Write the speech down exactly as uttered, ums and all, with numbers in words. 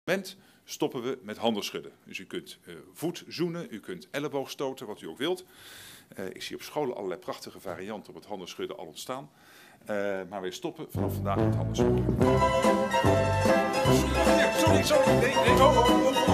moment stoppen we met handen schudden. Dus u kunt uh, voet zoenen, u kunt elleboog stoten, wat u ook wilt. Uh, ik zie op scholen allerlei prachtige varianten op het handen schudden al ontstaan. Uh, maar wij stoppen vanaf vandaag met handen schudden. Sorry, sorry, nee, nee, oh, oh, oh.